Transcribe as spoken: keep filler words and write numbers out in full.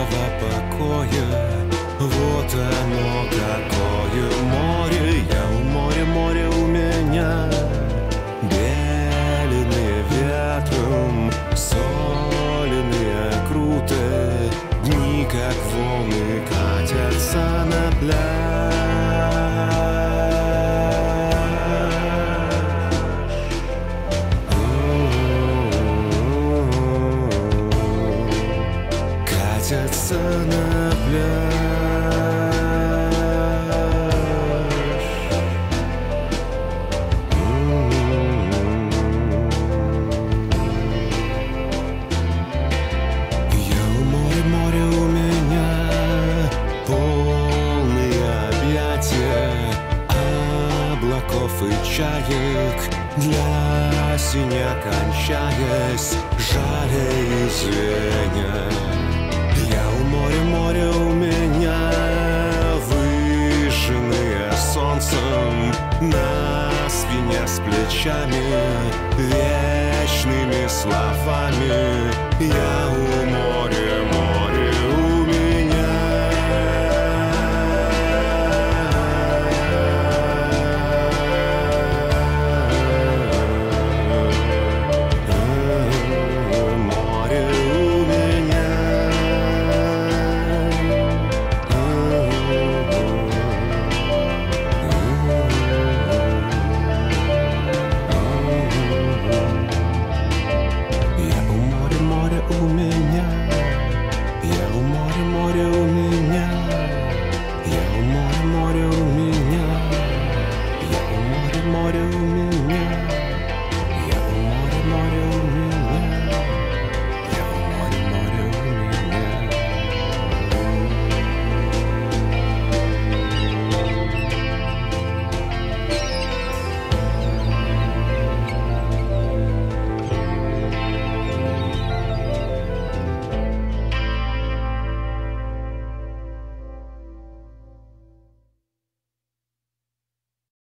никакого покоя. Вот оно какое море, я у моря, море у меня. Беленые ветром, соленые круты, дни, как волны, катятся на пляж. Катятся на пляж. И чаек для синя кончаясь, жаре и звеня.